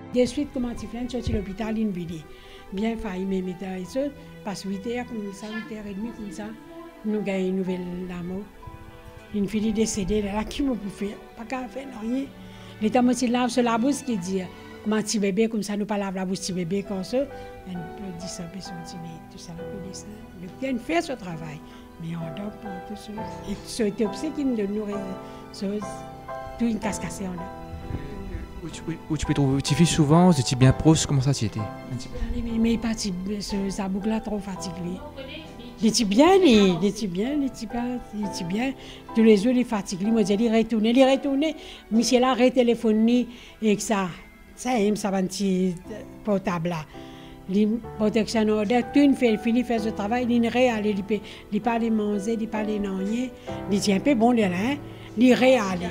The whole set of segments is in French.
De suite, comment tu fais, sorti l'hôpital, une vidéo. Bien failli, même et ça, passe 8h, comme ça, 8h30, comme ça, nous gagnons une nouvelle amour. Une fille décédée, là, qui m'a bouffé, pas qu'à faire rien. L'état, moi, c'est lave sur la bouche qui dit, comment petit bébé, comme ça, nous pas lave la bouche, petit bébé, comme ça. Elle peut dire ça, peut sortir, tout ça, peut dire ça. Le bien fait ce travail, mais on dort pour tout ça. Et ce autopsie qui nous donne tout une casse cassée, on a. Où tu peux trouver, tu fais souvent, tu es bien proche, comment ça tu étais? Mais il est parti, sa boucle là trop fatigué. Il était bien, il était bien. Tous les jours, il est fatigué. Moi, je dis, il retourne. Michel a retéléphoné et ça va un petit portable là. La protection order, tout une fait, fini faire ce travail, il réalise, il parle manger, il parle non, il tient un peu bon là, il réalise.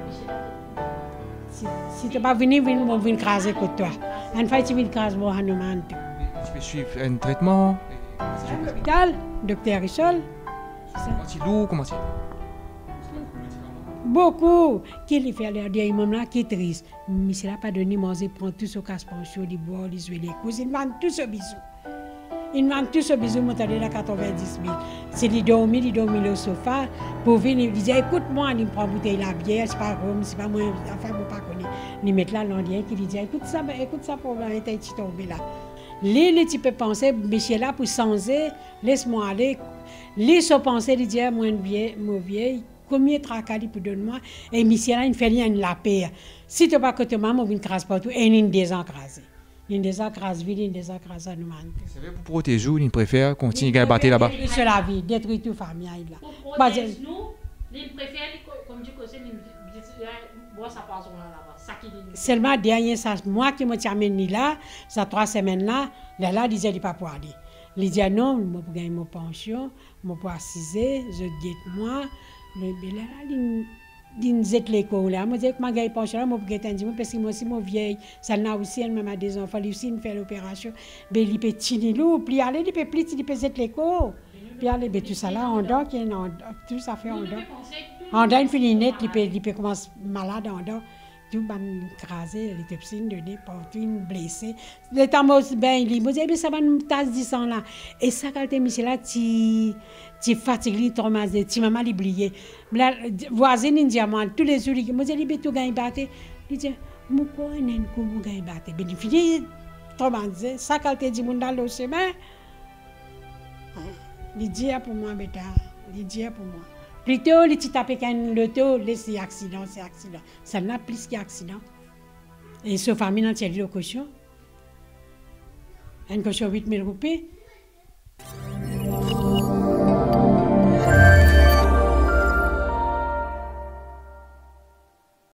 Si tu n'es pas venu, on va craser pour toi. En fait, tu viens craser pour Hanuman. Tu peux suivre un traitement? À l'hôpital, docteur Richol. Comment tu loues? Comment tu... Beaucoup. Qui fait l'air d'un moment là qui est triste. Mais c'est là pas donné manger, prend tout ce casse-pension, il boit, il joue les cousines, il vend tout ce bisou. Il vend tout ce bisou, moi, t'as 90 000. C'est il dormit au sofa. Pour venir, il dit, écoute-moi, il me prend bouteille la bière, c'est pas rhum, c'est pas moi, enfin, je ne pas connaître. Il met là l'Indien qui lui dit, écoute ça pour être tombé là. Les tu peux penser, Michel là pour changer, laisse-moi aller. Les se penser, il dit, moi, vieille, combien de tracas il peut donner moi, et Michel là, il fait rien de la paix. Si tu n'as pas côté maman, il ne crase pas tout, et il désencrase. Il désencrase vide, il désencrase à nous. C'est vrai, pour protéger, il préfère continuer à battre là-bas. Détruire la vie, détruire toute famille là. Pour protéger nous, il préfère, comme tu sais, boire sa poisson là-bas. Seulement dernier ça, moi qui me amène là, ça 3 semaines là, il disait il pas pour aller. Il dit non, je vais gagner mon pension, je vais assiser, je dis moi, le là il dit l'école là, moi dis que ma gagne pension là, je vais gagner parce que moi aussi mon vieille, ça n'a aussi elle même des enfants, lui aussi il fait l'opération, ben il peut tiner l'eau, puis aller il peut plus il peut cette l'école. Puis aller ben tout ça là on dort tout ça fait on dort. On dort une fille nette, il peut commencer malade on dort. Tout ban écrasé, les tepsines données partout, une blessée. Le temps ben il me dit ça va nous tasse 10 ans là. Et ça quand Michel là tu fatigué, traumatisé, tu maman oublié. La voisine in diamant tous les jours il me dit il tout gagne battre. Il dit mon quoi nen ko mo gagne battre. Ben il finit traumatisé, ça quand dit mon dans le chemin. Il dit pour moi bêta, il dit pour moi. Plutôt, les petits tapés l'auto, c'est accident. Ça n'a plus qu'accident. Et sauf famille entière, le cochon. Un cochon 8 000 roupies.